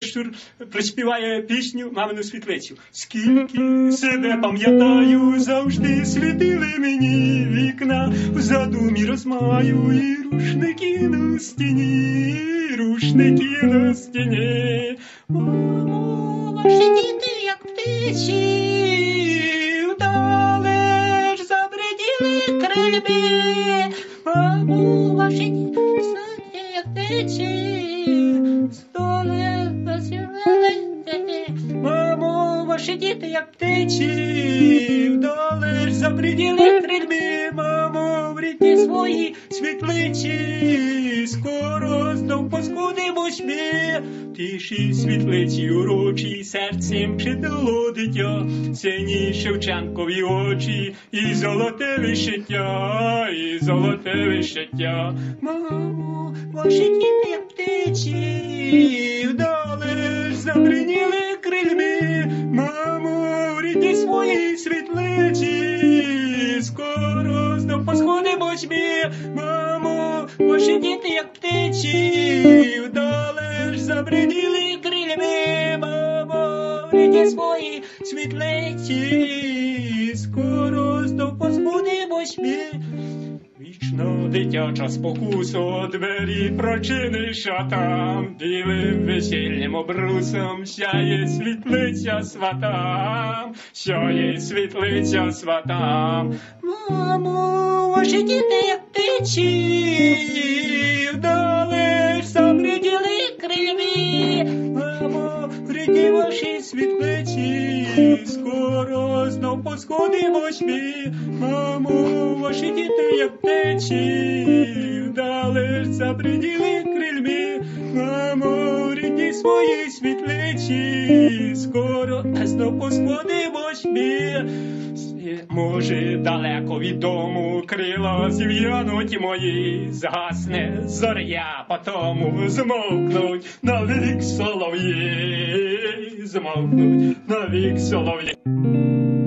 Щур приспіває пісню «Мамину світлицю». Скільки себе пам'ятаю, завжди світили мені вікна, в задумі розмаю і рушники на стіні, рушники на стіні. Мамо, ваші діти, як птиці, вдалеч забриділи крильби. Мамо, ваші діти, як птиці, мамо, ваші діти, як птиці, вдалеч забриділи крильби. Мамо, в рідні свої світлиці, скоро знов поскудимось ми. Тиші світлиці урочі, серцем читало дитя, сині Шевченкові очі, і золоте вишиття, і золоте вишиття. Мамо, ваші діти, як птиці, вдалеч забриніли крильми. Мамо, в рідні свої світлиці, скоро знов посходимось ми. Мамо, ваші діти, як птиці, вдалеч забриніли крильми. Мамо, в рідні свої світлиці, скоро знов посходимось ми. Вічно дитяча спокуса, двері прочиниш, а там білим весільним обрусом сяє світлиця сватам, сяє світлиця сватам. Мамо, ваші діти, як птиці, вдалеч забриділи крильми. Мамо, в рідній вашій світлиці, скоро знов посходимось ми. Мамо, ваші діти, як птиці, вдалеч забриділи крильми. Мамо, в рідній своїй світлиці, скоро знов посходимось ми. Може, далеко від дому крила зів'януть мої, згасне зоря, потому змовкнуть навік солов'ї, змовкнуть навік солов'ї.